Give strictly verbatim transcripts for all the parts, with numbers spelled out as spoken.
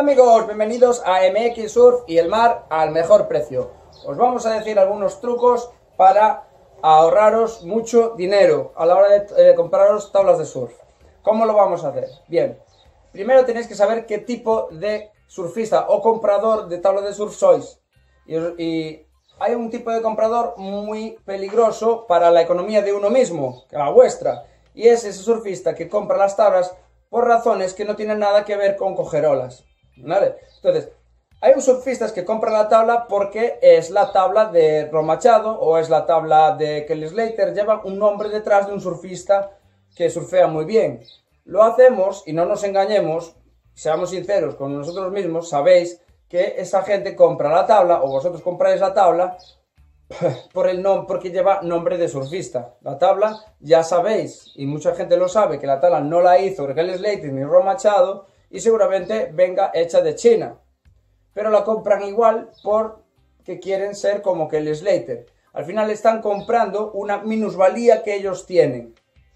amigos, bienvenidos a M X Surf y el mar al mejor precio. Os vamos a decir algunos trucos para ahorraros mucho dinero a la hora de eh, compraros tablas de surf. ¿Cómo lo vamos a hacer? Bien, primero tenéis que saber qué tipo de surfista o comprador de tablas de surf sois. Y, y hay un tipo de comprador muy peligroso para la economía de uno mismo, que la vuestra, y es ese surfista que compra las tablas por razones que no tienen nada que ver con coger olas, ¿vale? Entonces, hay un surfista que compra la tabla porque es la tabla de Ron Machado o es la tabla de Kelly Slater, lleva un nombre detrás de un surfista que surfea muy bien. Lo hacemos, y no nos engañemos, seamos sinceros con nosotros mismos, sabéis que esa gente compra la tabla, o vosotros compráis la tabla, por el nombre, porque lleva nombre de surfista. La tabla, ya sabéis, y mucha gente lo sabe, que la tabla no la hizo Kelly Slater ni Ron Machado, y seguramente venga hecha de China. Pero la compran igual porque quieren ser como Kelly Slater. Al final están comprando una minusvalía que ellos tienen.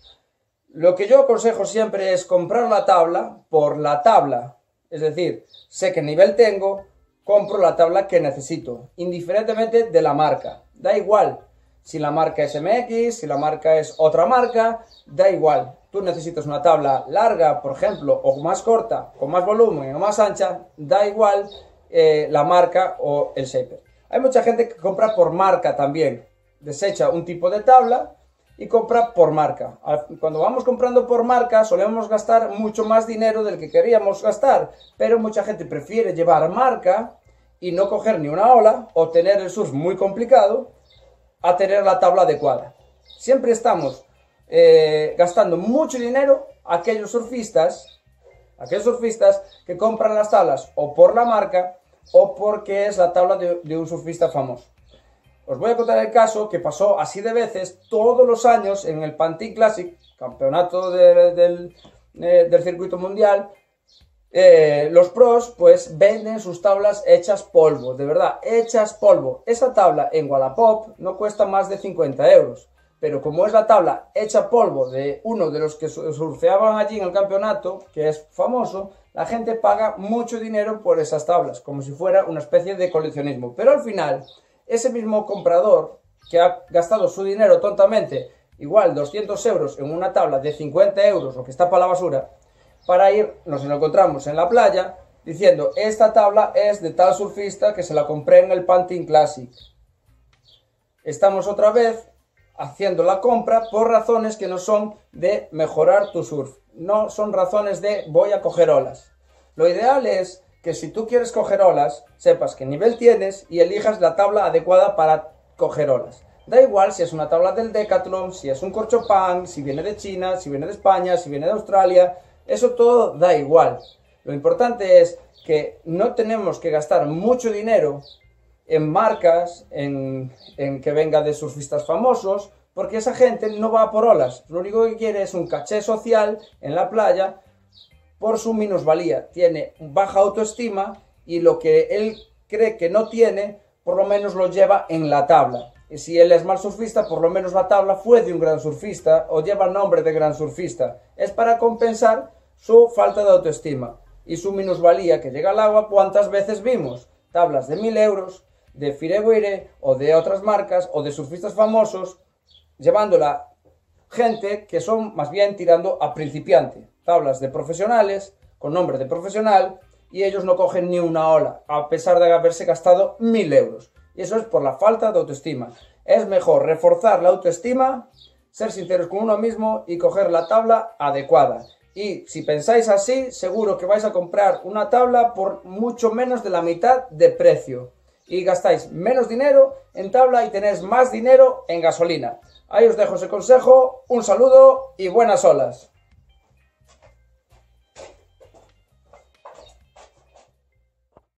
Lo que yo aconsejo siempre es comprar la tabla por la tabla. Es decir, sé qué nivel tengo, compro la tabla que necesito, indiferentemente de la marca. Da igual si la marca es M X, si la marca es otra marca, da igual. Tú necesitas una tabla larga, por ejemplo, o más corta, con más volumen o más ancha, da igual eh, la marca o el shaper. Hay mucha gente que compra por marca también. Desecha un tipo de tabla y compra por marca. Cuando vamos comprando por marca solemos gastar mucho más dinero del que queríamos gastar, pero mucha gente prefiere llevar marca y no coger ni una ola o tener el surf muy complicado a tener la tabla adecuada. Siempre estamos eh, gastando mucho dinero aquellos surfistas, aquellos surfistas que compran las tablas o por la marca o porque es la tabla de, de un surfista famoso. Os voy a contar el caso que pasó así de veces todos los años en el Pantin Classic, campeonato de, de, de, del circuito mundial. Eh, los pros pues venden sus tablas hechas polvo, de verdad, hechas polvo. Esa tabla en Wallapop no cuesta más de cincuenta euros, pero como es la tabla hecha polvo de uno de los que surfeaban allí en el campeonato, que es famoso, la gente paga mucho dinero por esas tablas, como si fuera una especie de coleccionismo. Pero al final, ese mismo comprador que ha gastado su dinero tontamente, igual doscientos euros en una tabla de cincuenta euros o que está para la basura, para ir, nos encontramos en la playa diciendo, esta tabla es de tal surfista que se la compré en el Pantin Classic. Estamos otra vez haciendo la compra por razones que no son de mejorar tu surf, no son razones de voy a coger olas. Lo ideal es que si tú quieres coger olas, sepas qué nivel tienes y elijas la tabla adecuada para coger olas. Da igual si es una tabla del Decathlon, si es un corchopan, si viene de China, si viene de España, si viene de Australia, eso todo da igual. Lo importante es que no tenemos que gastar mucho dinero en marcas, en, en que venga de surfistas famosos, porque esa gente no va por olas. Lo único que quiere es un caché social en la playa por su minusvalía. Tiene baja autoestima y lo que él cree que no tiene, por lo menos lo lleva en la tabla. Y si él es mal surfista, por lo menos la tabla fue de un gran surfista o lleva el nombre de gran surfista. Es para compensar su falta de autoestima y su minusvalía que llega al agua. ¿Cuántas veces vimos tablas de mil euros, de Fireweire o de otras marcas o de surfistas famosos llevándola gente que son más bien tirando a principiante? Tablas de profesionales, con nombre de profesional, y ellos no cogen ni una ola, a pesar de haberse gastado mil euros. Y eso es por la falta de autoestima. Es mejor reforzar la autoestima, ser sinceros con uno mismo y coger la tabla adecuada. Y si pensáis así, seguro que vais a comprar una tabla por mucho menos de la mitad de precio. Y gastáis menos dinero en tabla y tenéis más dinero en gasolina. Ahí os dejo ese consejo, un saludo y buenas olas.